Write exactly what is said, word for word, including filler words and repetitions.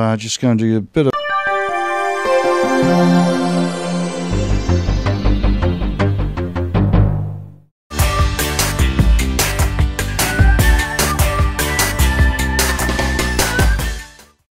uh, just going to do a bit of